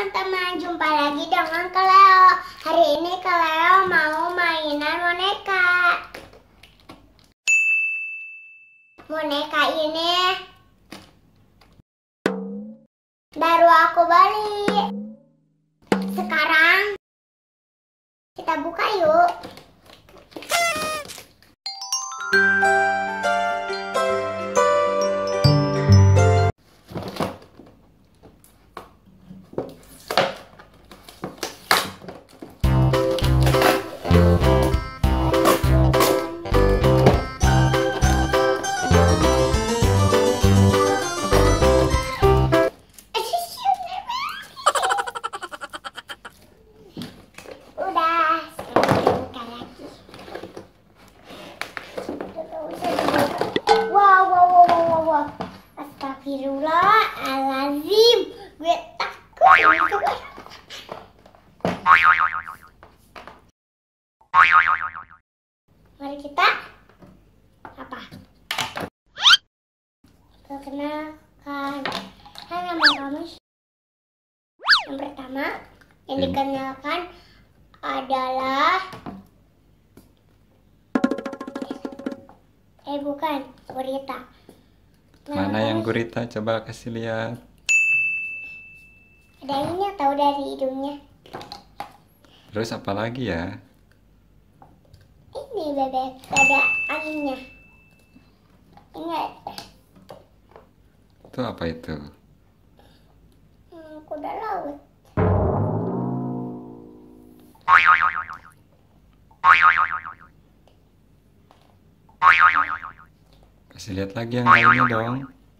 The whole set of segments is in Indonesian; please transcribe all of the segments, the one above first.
teman-teman, jumpa lagi dengan Keleo. Hari ini Keleo mau mainan boneka. Boneka ini baru aku beli. Sekarang kita buka yuk. Astagfirullahaladzim, gue takut. Mari kita apa? Perkenalkan, hai, nama kamu. Yang pertama yang dikenalkan adalah bukan gurita. Mana yang gurita? Coba kasih lihat. Ada ininya, tahu, dari hidungnya. Terus apa lagi ya? Ini bebek, ada anginnya. Ini Itu apa itu? Kuda laut. Kasih lihat lagi yang lainnya dong.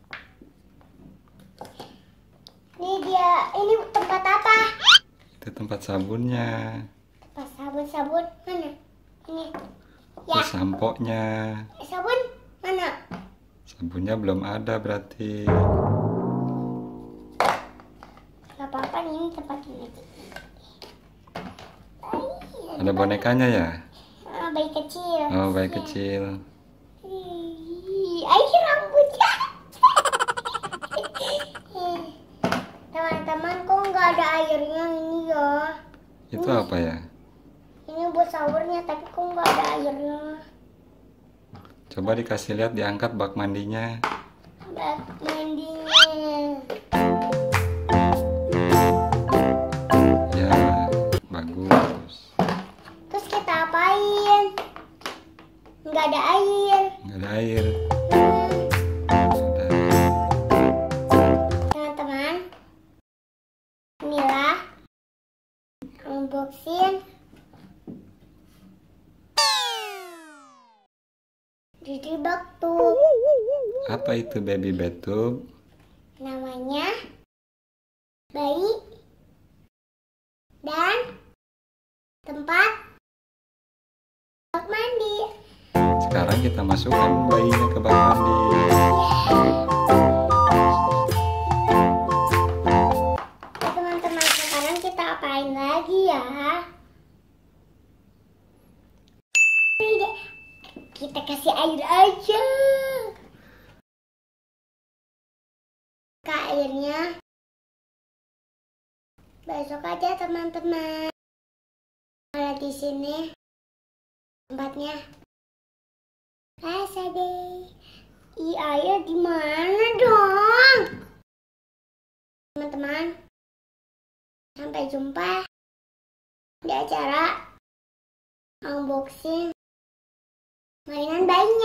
Ini tempat apa? Itu tempat sabunnya. Tempat sabun mana? Ini. Ya. Terus sampo-nya. Sabun mana? Sabunnya belum ada berarti. Gak apa-apa nih, ini tempat ini. Ada bonekanya ya? Bayi kecil. Oh, bayi kecil. Air rambutnya. Teman-teman, kok nggak ada airnya ini ya? Itu apa ya? Ini buat sahurnya, tapi kok nggak ada airnya? Coba dikasih lihat, diangkat bak mandinya. Bak mandinya. Ya, bagus. Terus kita apain? Nggak ada air. Nggak ada air. Teman-teman, inilah unboxing Didi Baktub. Apa itu baby bathtub? Namanya bayi dan tempat bak mandi. Sekarang kita masukkan bayinya ke bak mandi. Teman-teman, sekarang kita apain lagi ya? Kita kasih air aja. Ke airnya besok aja teman-teman. Kalau di sini tempatnya rasa deh. Air di mana dong? Teman-teman, sampai jumpa di acara unboxing mainan bayinya.